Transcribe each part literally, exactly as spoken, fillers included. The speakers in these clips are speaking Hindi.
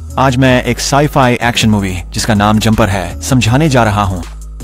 आज मैं एक साई-फाई एक्शन मूवी जिसका नाम जंपर है समझाने जा रहा हूँ।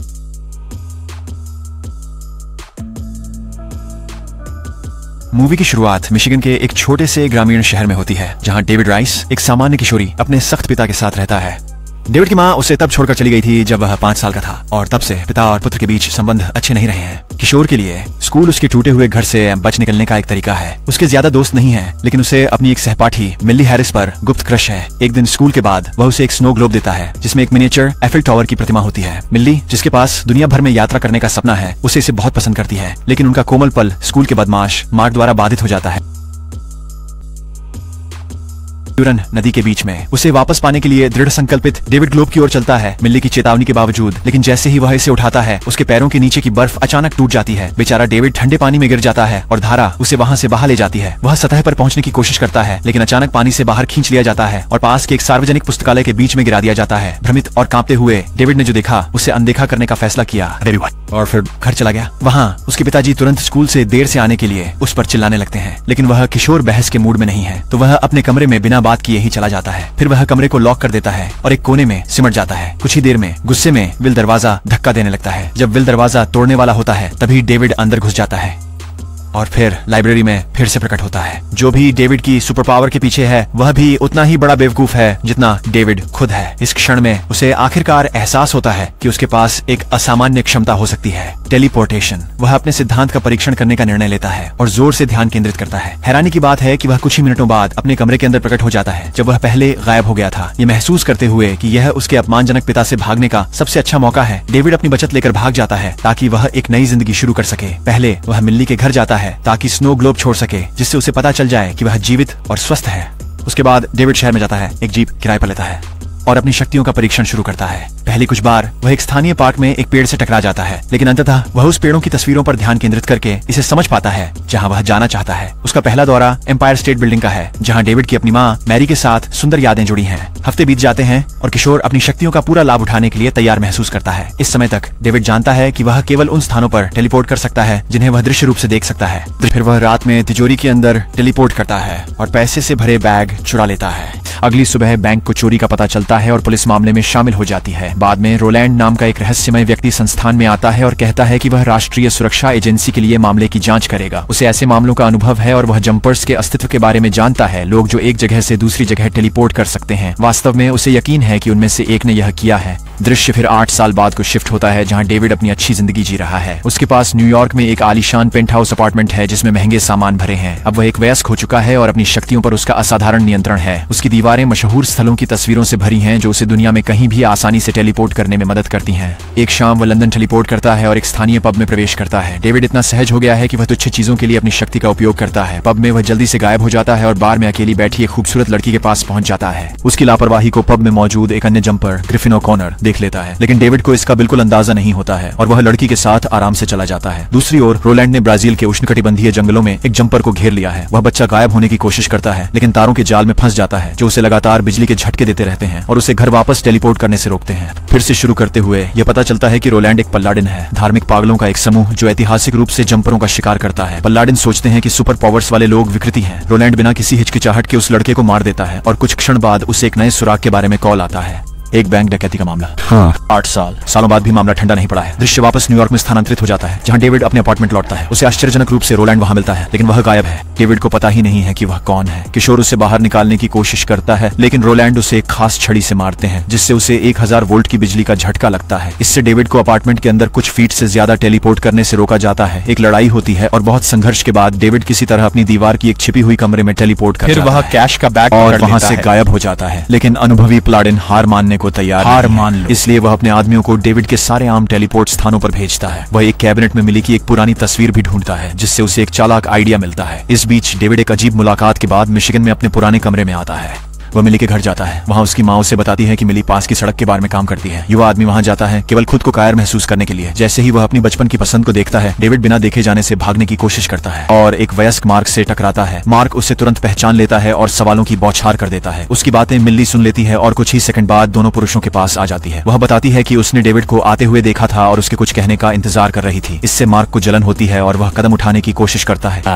मूवी की शुरुआत मिशिगन के एक छोटे से ग्रामीण शहर में होती है, जहाँ डेविड राइस एक सामान्य किशोरी अपने सख्त पिता के साथ रहता है। डेविड की माँ उसे तब छोड़कर चली गई थी जब वह पाँच साल का था और तब से पिता और पुत्र के बीच संबंध अच्छे नहीं रहे हैं। किशोर के लिए स्कूल उसके टूटे हुए घर से बच निकलने का एक तरीका है। उसके ज्यादा दोस्त नहीं हैं, लेकिन उसे अपनी एक सहपाठी मिल्ली हैरिस पर गुप्त क्रश है। एक दिन स्कूल के बाद वह उसे एक स्नो ग्लोब देता है जिसमें एक मिनिएचर एफिल टावर की प्रतिमा होती है। मिल्ली, जिसके पास दुनिया भर में यात्रा करने का सपना है, उसे इसे बहुत पसंद करती है, लेकिन उनका कोमल पल स्कूल के बदमाश मार्क द्वारा बाधित हो जाता है। यूरन नदी के बीच में उसे वापस पाने के लिए दृढ़ संकल्पित डेविड ग्लोब की ओर चलता है, मिल्ली की चेतावनी के बावजूद। लेकिन जैसे ही वह इसे उठाता है, उसके पैरों के नीचे की बर्फ अचानक टूट जाती है। बेचारा डेविड ठंडे पानी में गिर जाता है और धारा उसे वहां से बाहर ले जाती है। वह सतह पर पहुंचने की कोशिश करता है, लेकिन अचानक पानी से बाहर खींच लिया जाता है और पास के एक सार्वजनिक पुस्तकालय के बीच में गिरा दिया जाता है। भ्रमित और कांपते हुए डेविड ने जो देखा उसे अनदेखा करने का फैसला किया और फिर घर चला गया। वहाँ उसके पिताजी तुरंत स्कूल से देर से आने के लिए उस पर चिल्लाने लगते हैं, लेकिन वह किशोर बहस के मूड में नहीं है, तो वह अपने कमरे में बिना बात किए ही चला जाता है। फिर वह कमरे को लॉक कर देता है और एक कोने में सिमट जाता है। कुछ ही देर में गुस्से में विल दरवाजा धक्का देने लगता है। जब विल दरवाजा तोड़ने वाला होता है, तभी डेविड अंदर घुस जाता है और फिर लाइब्रेरी में फिर से प्रकट होता है। जो भी डेविड की सुपर पावर के पीछे है, वह भी उतना ही बड़ा बेवकूफ है जितना डेविड खुद है। इस क्षण में उसे आखिरकार एहसास होता है कि उसके पास एक असामान्य क्षमता हो सकती है, टेलीपोर्टेशन। वह अपने सिद्धांत का परीक्षण करने का निर्णय लेता है और जोर से ध्यान केंद्रित करता है। हैरानी की बात है कि वह कुछ ही मिनटों बाद अपने कमरे के अंदर प्रकट हो जाता है, जब वह पहले गायब हो गया था। ये महसूस करते हुए कि यह उसके अपमानजनक पिता से भागने का सबसे अच्छा मौका है, डेविड अपनी बचत लेकर भाग जाता है ताकि वह एक नई जिंदगी शुरू कर सके। पहले वह मिल्ली के घर जाता है ताकि स्नो ग्लोब छोड़ सके, जिससे उसे पता चल जाए कि वह जीवित और स्वस्थ है। उसके बाद डेविड शहर में जाता है, एक जीप किराए पर लेता है और अपनी शक्तियों का परीक्षण शुरू करता है। पहली कुछ बार वह एक स्थानीय पार्क में एक पेड़ से टकरा जाता है, लेकिन अंततः वह उस पेड़ों की तस्वीरों पर ध्यान केंद्रित करके इसे समझ पाता है जहां वह जाना चाहता है। उसका पहला दौरा एम्पायर स्टेट बिल्डिंग का है, जहां डेविड की अपनी माँ मैरी के साथ सुंदर यादें जुड़ी हैं। हफ्ते बीत जाते हैं और किशोर अपनी शक्तियों का पूरा लाभ उठाने के लिए तैयार महसूस करता है। इस समय तक डेविड जानता है कि वह केवल उन स्थानों पर टेलीपोर्ट कर सकता है जिन्हें वह दृश्य रूप से देख सकता है। फिर वह रात में तिजोरी के अंदर टेलीपोर्ट करता है और पैसे से भरे बैग चुरा लेता है। अगली सुबह बैंक को चोरी का पता चलता है और पुलिस मामले में शामिल हो जाती है। बाद में रोलैंड नाम का एक रहस्यमय व्यक्ति संस्थान में आता है और कहता है कि वह राष्ट्रीय सुरक्षा एजेंसी के लिए मामले की जांच करेगा। उसे ऐसे मामलों का अनुभव है और वह जंपर्स के अस्तित्व के बारे में जानता है, लोग जो एक जगह से दूसरी जगह टेलीपोर्ट कर सकते हैं। वास्तव में उसे यकीन है कि उनमें से एक ने यह किया है। दृश्य फिर आठ साल बाद को शिफ्ट होता है, जहां डेविड अपनी अच्छी जिंदगी जी रहा है। उसके पास न्यूयॉर्क में एक आलीशान पेंट हाउस अपार्टमेंट है जिसमें महंगे सामान भरे हैं। अब वह एक वयस्क हो चुका है और अपनी शक्तियों पर उसका असाधारण नियंत्रण है। उसकी दीवारें मशहूर स्थलों की तस्वीरों से भरी हैं जो उसे दुनिया में कहीं भी आसानी से टेलीपोर्ट करने में मदद करती हैं। एक शाम वह लंदन टेलीपोर्ट करता है और एक स्थानीय पब में प्रवेश करता है। डेविड इतना सहज हो गया है कि वह तुच्छ चीजों के लिए अपनी शक्ति का उपयोग करता है। पब में वह जल्दी से गायब हो जाता है और बार में अकेली बैठी एक खूबसूरत लड़की के पास पहुंच जाता है। उसकी लापरवाही को पब में मौजूद एक अन्य जंपर ग्रिफिन ओकॉनर देख लेता है, लेकिन डेविड को इसका बिल्कुल अंदाजा नहीं होता है और वह लड़की के साथ आराम से चला जाता है। दूसरी ओर रोलैंड ने ब्राजील के उष्णकटिबंधीय जंगलों में एक जंपर को घेर लिया है। वह बच्चा गायब होने की कोशिश करता है, लेकिन तारों के जाल में फंस जाता है जो उसे लगातार बिजली के झटके देते रहते हैं और उसे घर वापस टेलीपोर्ट करने से रोकते हैं। फिर से शुरू करते हुए यह पता चलता है कि रोलैंड एक पल्लाडिन है, धार्मिक पागलों का एक समूह जो ऐतिहासिक रूप से जंपरों का शिकार करता है। पल्लाडिन सोचते हैं कि सुपर पावर्स वाले लोग विकृति हैं। रोलैंड बिना किसी हिचकिचाहट के उस लड़के को मार देता है और कुछ क्षण बाद उसे एक नए सुराग के बारे में कॉल आता है, एक बैंक डकैती का मामला। हाँ। आठ साल सालों बाद भी मामला ठंडा नहीं पड़ा है। दृश्य वापस न्यूयॉर्क में स्थानांतरित हो जाता है, जहां डेविड अपने अपार्टमेंट लौटता है। उसे आश्चर्यजनक रूप से रोलैंड वहां मिलता है, लेकिन वह गायब है। डेविड को पता ही नहीं है कि वह कौन है। किशोर उसे बाहर निकालने की कोशिश करता है, लेकिन रोलैंड उसे एक खास छड़ी से मारते हैं, जिससे उसे एक हजार वोल्ट की बिजली का झटका लगता है। इससे डेविड को अपार्टमेंट के अंदर कुछ फीट से ज्यादा टेलीपोर्ट करने से रोका जाता है। एक लड़ाई होती है और बहुत संघर्ष के बाद डेविड किसी तरह अपनी दीवार की एक छिपी हुई कमरे में टेलीपोर्ट कर फिर वह कैश का बैग और वहां से गायब हो जाता है। लेकिन अनुभवी पलाडिन हार मानने को तैयार हार मान लो, इसलिए वह अपने आदमियों को डेविड के सारे आम टेलीपोर्ट स्थानों पर भेजता है। वह एक कैबिनेट में मिली की एक पुरानी तस्वीर भी ढूंढता है, जिससे उसे एक चालाक आइडिया मिलता है। इस बीच डेविड एक अजीब मुलाकात के बाद मिशिगन में अपने पुराने कमरे में आता है। वह मिली के घर जाता है। वहाँ उसकी माँ उसे बताती है कि मिली पास की सड़क के बारे में काम करती है। युवा आदमी वहाँ जाता है केवल खुद को कायर महसूस करने के लिए। जैसे ही वह अपनी बचपन की पसंद को देखता है, डेविड बिना देखे जाने से भागने की कोशिश करता है और एक वयस्क मार्क से टकराता है। मार्क उसे तुरंत पहचान लेता है और सवालों की बौछार कर देता है। उसकी बातें मिल्ली सुन लेती है और कुछ ही सेकंड बाद दोनों पुरुषों के पास आ जाती है। वह बताती है कि उसने डेविड को आते हुए देखा था और उसके कुछ कहने का इंतजार कर रही थी। इससे मार्क को जलन होती है और वह कदम उठाने की कोशिश करता है।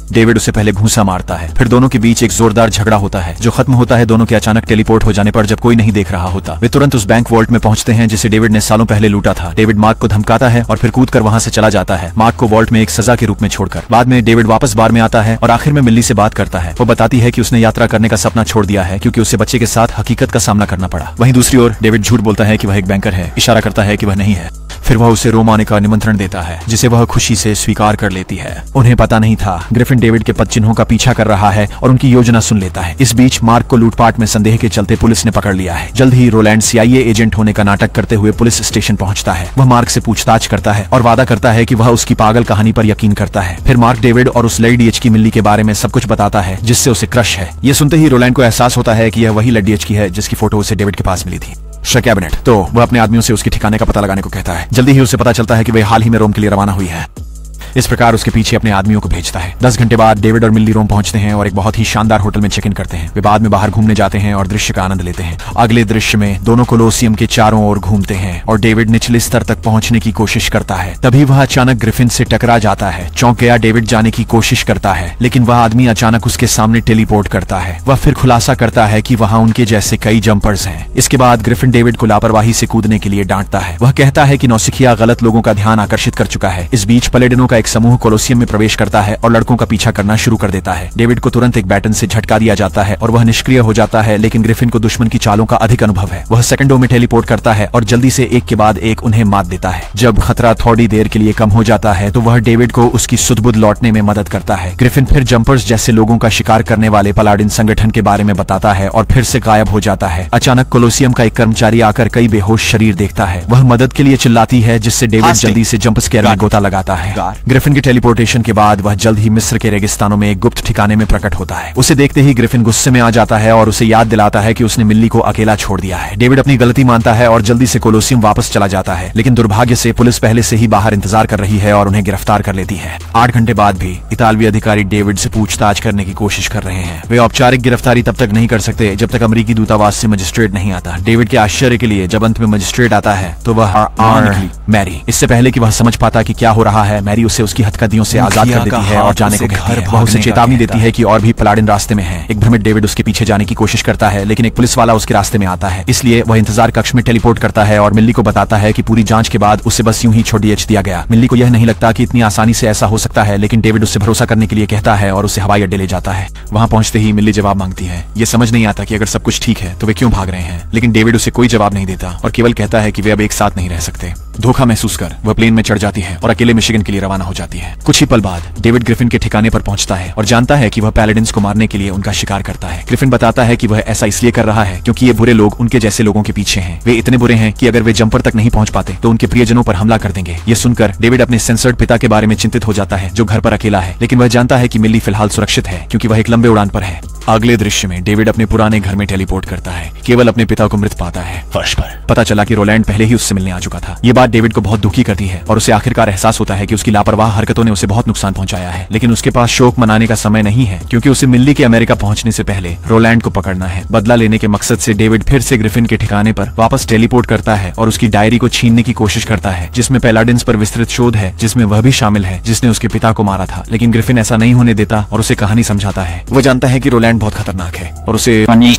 डेविड उसे पहले घूंसा मारता है, फिर दोनों के बीच एक जोरदार झगड़ा होता है जो खत्म होता है दोनों के अचानक टेलीपोर्ट हो जाने पर। जब कोई नहीं देख रहा होता वे तुरंत उस बैंक वॉल्ट में पहुंचते हैं जिसे डेविड ने सालों पहले लूटा था। डेविड मार्क को धमकाता है और फिर कूद कर वहां से चला जाता है, मार्क को वॉल्ट में एक सजा के रूप में छोड़कर। बाद में डेविड वापस बार में आता है और आखिर में मिल्ली से बात करता है। वो बताती है कि उसने यात्रा करने का सपना छोड़ दिया है क्योंकि उसे बच्चे के साथ हकीकत का सामना करना पड़ा। वहीं दूसरी ओर डेविड झूठ बोलता है कि वह एक बैंकर है, इशारा करता है कि वह नहीं है। फिर वह उसे रोम आने का निमंत्रण देता है जिसे वह खुशी से स्वीकार कर लेती है। उन्हें पता नहीं था ग्रिफिन डेविड के पद चिन्हों का पीछा कर रहा है और उनकी योजना सुन लेता है। इस बीच मार्क को लूटपाट में संदेह के चलते पुलिस ने पकड़ लिया है। जल्द ही रोलैंड सीआईए एजेंट होने का नाटक करते हुए पुलिस स्टेशन पहुंचता है। वह मार्क से पूछताछ करता है और वादा करता है कि वह उसकी पागल कहानी पर यकीन करता है। फिर मार्क डेविड और उस लड़ी डीएच की मिल्ली के बारे में सब कुछ बताता है जिससे उसे क्रश है। ये सुनते ही रोलैंड को एहसास होता है कि यह वही लड़ी डीएच की है जिसकी फोटो उसे डेविड के पास मिली थी। कैबिनेट तो वह अपने आदमियों से उसके ठिकाने का पता लगाने को कहता है। जल्दी ही उसे पता चलता है कि वह हाल ही में रोम के लिए रवाना हुई है। इस प्रकार उसके पीछे अपने आदमियों को भेजता है। दस घंटे बाद डेविड और मिल्ली रोम पहुंचते हैं और एक बहुत ही शानदार होटल में चेक इन करते हैं। वे बाद में बाहर घूमने जाते हैं और दृश्य का आनंद लेते हैं। अगले दृश्य में दोनों कोलोसियम के चारों ओर घूमते हैं और डेविड निचले स्तर तक पहुंचने की कोशिश करता है। तभी वह अचानक ग्रिफिन से टकरा जाता है। चौंक गया डेविड जाने की कोशिश करता है लेकिन वह आदमी अचानक उसके सामने टेलीपोर्ट करता है। वह फिर खुलासा करता है कि वहां उनके जैसे कई जंपर्स हैं। इसके बाद ग्रिफिन डेविड को लापरवाही से कूदने के लिए डांटता है। वह कहता है कि नौसिखिया गलत लोगों का ध्यान आकर्षित कर चुका है। इस बीच पलेडिनों का एक समूह कोलोसियम प्रवेश करता है और लड़कों का पीछा करना शुरू कर देता है। डेविड को तुरंत एक बैटन से झटका दिया जाता है और वह निष्क्रिय हो जाता है, लेकिन ग्रिफिन को दुश्मन की चालों का अधिक अनुभव है। वह सेकंडों में टेलीपोर्ट करता है और जल्दी से एक के बाद एक उन्हें मात देता है। जब खतरा थोड़ी देर के लिए कम हो जाता है तो वह डेविड को उसकी सुध-बुध लौटने में मदद करता है। ग्रिफिन फिर जंपर्स जैसे लोगों का शिकार करने वाले पलाडिन संगठन के बारे में बताता है और फिर से गायब हो जाता है। अचानक कोलोसियम का एक कर्मचारी आकर कई बेहोश शरीर देखता है। वह मदद के लिए चिल्लाती है जिससे डेविड जल्दी से जंप स्केयर में गोता लगाता है। ग्रिफिन के टेलीपोर्टेशन के बाद वह जल्द ही मिस्र के रेगिस्तानों में एक गुप्त ठिकाने में प्रकट होता है। उसे देखते ही ग्रिफिन गुस्से में आ जाता है और उसे याद दिलाता है कि उसने मिल्ली को अकेला छोड़ दिया है। डेविड अपनी गलती मानता है और जल्दी से कोलोसियम वापस चला जाता है, लेकिन दुर्भाग्य से पुलिस पहले से ही बाहर इंतजार कर रही है और उन्हें गिरफ्तार कर लेती है। आठ घंटे बाद भी इतालवी अधिकारी डेविड से पूछताछ करने की कोशिश कर रहे हैं। वे औपचारिक गिरफ्तारी तब तक नहीं कर सकते जब तक अमेरिकी दूतावास से मजिस्ट्रेट नहीं आता। डेविड के आश्चर्य के लिए जब अंत में मजिस्ट्रेट आता है तो वह मैरी। इससे पहले कि वह समझ पाता कि क्या हो रहा है, मैरी उसे उसकी हथकड़ियों से आजाद कर देती है और जाने को कहती है। वह उसे चेतावनी देती है कि और भी पलाडिन रास्ते में हैं। एक भ्रमित डेविड उसके पीछे जाने की कोशिश करता है, लेकिन एक पुलिस वाला उसके रास्ते में आता है। इसलिए वह इंतजार कक्ष में टेलीपोर्ट करता है और मिल्ली को बताता है कि पूरी जांच के बाद उसे बस यूं ही छोड़ दिया गया। मिल्ली को यह नहीं लगता कि इतनी आसानी से ऐसा हो सकता है, लेकिन डेविड उससे भरोसा करने के लिए कहता है और उसे हवाई अड्डे ले जाता है। वहां पहुंचते ही मिल्ली जवाब मांगती है। ये समझ नहीं आता कि अगर सब कुछ ठीक है तो वे क्यों भाग रहे हैं, लेकिन डेविड उसे कोई जवाब नहीं देता और केवल कहता है कि वे अब एक साथ नहीं रह सकते। धोखा महसूस कर वह प्लेन में चढ़ जाती है और अकेले मिशिगन के लिए रवाना हो जाती है। कुछ ही पल बाद डेविड ग्रिफिन के ठिकाने पर पहुंचता है और जानता है कि वह पैलेडिन्स को मारने के लिए उनका शिकार करता है। ग्रिफिन बताता है कि वह ऐसा इसलिए कर रहा है क्योंकि ये बुरे लोग उनके जैसे लोगों के पीछे हैं। वे इतने बुरे हैं कि अगर वे जंपर तक नहीं पहुंच पाते तो उनके प्रियजनों पर हमला कर देंगे। ये सुनकर डेविड अपने सेंसर्ड पिता के बारे में चिंतित हो जाता है जो घर पर अकेला है, लेकिन वह जानता है कि मिल्ली फिलहाल सुरक्षित है क्योंकि वह एक लंबे उड़ान पर है। अगले दृश्य में डेविड अपने पुराने घर में टेलीपोर्ट करता है। केवल अपने पिता को मृत पाता है। फर्श पर पता चला कि रोलैंड पहले ही उससे मिलने आ चुका था। ये बात डेविड को बहुत दुखी करती है और उसे आखिरकार एहसास होता है कि उसकी लापरवाह हरकतों ने उसे बहुत नुकसान पहुंचाया है। लेकिन उसके पास शोक मनाने का समय नहीं है क्योंकि उसे मिल्ली के अमेरिका पहुंचने से पहले रोलैंड को पकड़ना है। बदला लेने के मकसद से डेविड फिर से ग्रिफिन के ठिकाने पर वापस टेलीपोर्ट करता है और उसकी डायरी को छीनने की कोशिश करता है जिसमें पैलाडिन्स पर विस्तृत शोध है, जिसमें वह भी शामिल है जिसने उसके पिता को मारा था। लेकिन ग्रिफिन ऐसा नहीं होने देता और उसे कहानी समझाता है। वह जानता है कि रोलैंड बहुत खतरनाक है और उसे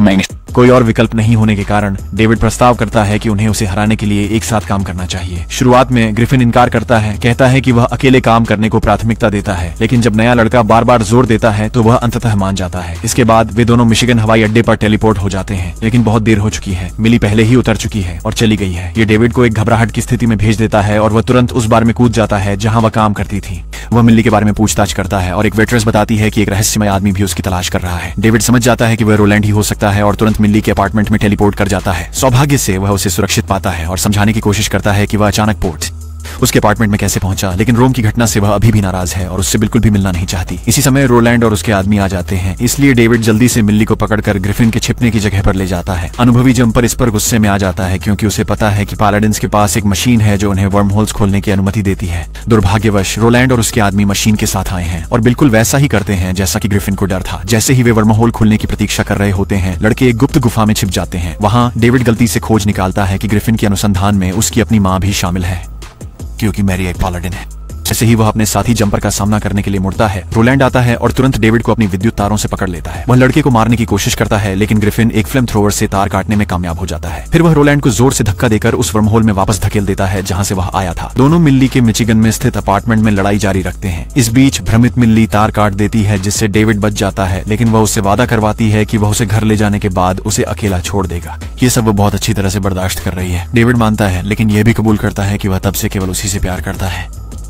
कोई और विकल्प नहीं होने के कारण डेविड प्रस्ताव करता है कि उन्हें उसे हराने के लिए एक साथ काम करना चाहिए। शुरुआत में ग्रिफिन इनकार करता है, कहता है कि वह अकेले काम करने को प्राथमिकता देता है, लेकिन जब नया लड़का बार बार जोर देता है तो वह अंततः मान जाता है। इसके बाद वे दोनों मिशिगन हवाई अड्डे पर टेलीपोर्ट हो जाते हैं, लेकिन बहुत देर हो चुकी है। मिली पहले ही उतर चुकी है और चली गई है। ये डेविड को एक घबराहट की स्थिति में भेज देता है और वह तुरंत उस बार में कूद जाता है जहाँ वह काम करती थी। वह मिल्ली के बारे में पूछताछ करता है और एक वेट्रेस बताती है कि एक रहस्यमय आदमी भी उसकी तलाश कर रहा है। डेविड समझ जाता है कि वह रोलैंड ही हो सकता है और तुरंत मिल्ली के अपार्टमेंट में टेलीपोर्ट कर जाता है। सौभाग्य से वह उसे सुरक्षित पाता है और समझाने की कोशिश करता है कि वह अचानक पोर्ट उसके अपार्टमेंट में कैसे पहुंचा, लेकिन रोम की घटना से वह अभी भी नाराज है और उससे बिल्कुल भी मिलना नहीं चाहती। इसी समय रोलैंड और उसके आदमी आ जाते हैं, इसलिए डेविड जल्दी से मिल्ली को पकड़कर ग्रिफिन के छिपने की जगह पर ले जाता है। अनुभवी जंपर इस पर गुस्से में आ जाता है क्योंकि उसे पता है कि पैलाडिन्स के पास एक मशीन है जो उन्हें वर्म होल्स खोलने की अनुमति देती है। दुर्भाग्यवश रोलैंड और उसके आदमी मशीन के साथ आए हैं और बिल्कुल वैसा ही करते हैं जैसा कि ग्रिफिन को डर था। जैसे ही वे वर्म होल खोलने की प्रतीक्षा कर रहे होते हैं, लड़के एक गुप्त गुफा में छिप जाते हैं। वहां डेविड गलती से खोज निकालता है कि ग्रिफिन के अनुसंधान में उसकी अपनी माँ भी शामिल है क्योंकि मैरी एक पैलाडिन है। जैसे ही वह अपने साथी जंपर का सामना करने के लिए मुड़ता है, रोलैंड आता है और तुरंत डेविड को अपनी विद्युत तारों से पकड़ लेता है। वह लड़के को मारने की कोशिश करता है, लेकिन ग्रिफिन एक फ्लेम थ्रोवर से तार काटने में कामयाब हो जाता है। फिर वह रोलैंड को जोर से धक्का देकर उस वर्महोल में वापस धकेल देता है जहाँ से वह आया था। दोनों मिल्ली के मिचिगन में स्थित अपार्टमेंट में लड़ाई जारी रखते हैं। इस बीच भ्रमित मिल्ली तार काट देती है, जिससे डेविड बच जाता है, लेकिन वह उससे वादा करवाती है कि वह उसे घर ले जाने के बाद उसे अकेला छोड़ देगा। ये सब वो बहुत अच्छी तरह से बर्दाश्त कर रही है। डेविड मानता है, लेकिन यह भी कबूल करता है कि वह तब से केवल उसी से प्यार करता है।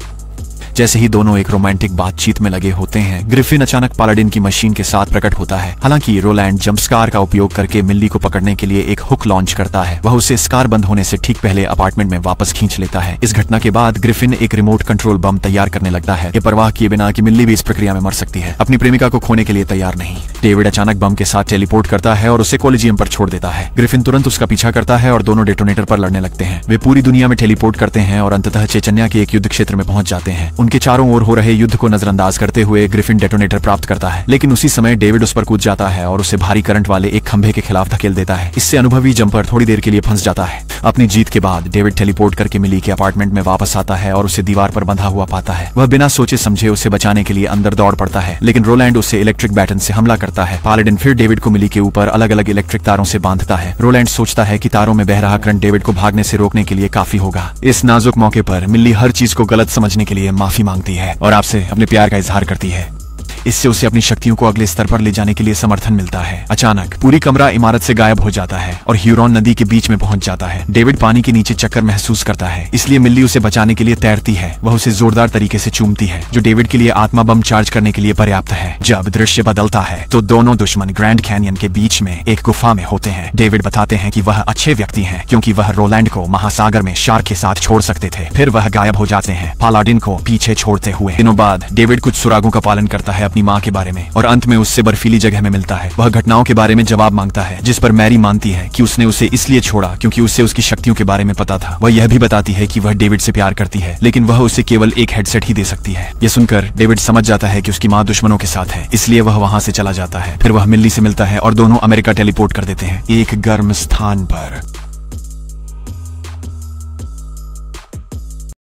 जैसे ही दोनों एक रोमांटिक बातचीत में लगे होते हैं, ग्रिफिन अचानक पालाडिन की मशीन के साथ प्रकट होता है। हालांकि रोलैंड जंप स्कार का उपयोग करके मिल्ली को पकड़ने के लिए एक हुक लॉन्च करता है। वह उसे स्कार बंद होने से ठीक पहले अपार्टमेंट में वापस खींच लेता है। इस घटना के बाद ग्रिफिन एक रिमोट कंट्रोल बम तैयार करने लगता है, ये परवाह किए बिना कि मिल्ली भी इस प्रक्रिया में मर सकती है। अपनी प्रेमिका को खोने के लिए तैयार नहीं, डेविड अचानक बम के साथ टेलीपोर्ट करता है और उसे कॉलेजियम पर छोड़ देता है। ग्रिफिन तुरंत उसका पीछा करता है और दोनों डेटोनेटर पर लड़ने लगते हैं। वे पूरी दुनिया में टेलीपोर्ट करते हैं और अंततः चेचन्या के एक युद्ध क्षेत्र में पहुंच जाते हैं। उनके चारों ओर हो रहे युद्ध को नजरअंदाज करते हुए ग्रिफिन डेटोनेटर प्राप्त करता है, लेकिन उसी समय डेविड उस पर कूद जाता है और उसे भारी करंट वाले एक खंभे के खिलाफ धकेल देता है। इससे अनुभवी जंपर थोड़ी देर के लिए फंस जाता है। अपनी जीत के बाद डेविड टेलीपोर्ट करके मिली के अपार्टमेंट में वापस आता है और उसे दीवार पर बंधा हुआ पाता है। वह बिना सोचे समझे उसे बचाने के लिए अंदर दौड़ पड़ता है, लेकिन रोलैंड उसे इलेक्ट्रिक बैटन से हमला करता है। पालाडिन फिर डेविड को मिली के ऊपर अलग अलग इलेक्ट्रिक तारों से बांधता है। रोलैंड सोचता है कि तारों में बह रहा करंट डेविड को भागने से रोकने के लिए काफी होगा। इस नाजुक मौके पर मिल्ली हर चीज को गलत समझने के लिए माफी मांगती है और आपसे अपने प्यार का इजहार करती है। इससे उसे अपनी शक्तियों को अगले स्तर पर ले जाने के लिए समर्थन मिलता है। अचानक पूरी कमरा इमारत से गायब हो जाता है और ह्यूरॉन नदी के बीच में पहुंच जाता है। डेविड पानी के नीचे चक्कर महसूस करता है, इसलिए मिल्ली उसे बचाने के लिए तैरती है। वह उसे जोरदार तरीके से चूमती है, जो डेविड के लिए आत्मा बम चार्ज करने के लिए पर्याप्त है। जब दृश्य बदलता है तो दोनों दुश्मन ग्रैंड कैनियन के बीच में एक गुफा में होते हैं। डेविड बताते हैं कि वह अच्छे व्यक्ति हैं, क्योंकि वह रोलैंड को महासागर में शार्क के साथ छोड़ सकते थे। फिर वह गायब हो जाते हैं, पालाडिन को पीछे छोड़ते हुए। दिनों बाद डेविड कुछ सुरागों का पालन करता है अपनी माँ के बारे में, और अंत में उससे बर्फीली जगह में मिलता है। वह घटनाओं के बारे में जवाब मांगता है, जिस पर मैरी मानती है कि उसने उसे इसलिए छोड़ा क्योंकि उसे उसकी शक्तियों के बारे में पता था। वह यह भी बताती है कि वह डेविड से प्यार करती है, लेकिन वह उसे केवल एक हेडसेट ही दे सकती है। यह सुनकर डेविड समझ जाता है कि उसकी माँ दुश्मनों के साथ है, इसलिए वह वहाँ से चला जाता है। फिर वह मिल्ली से मिलता है और दोनों अमेरिका टेलीपोर्ट कर देते हैं, एक गर्म स्थान पर।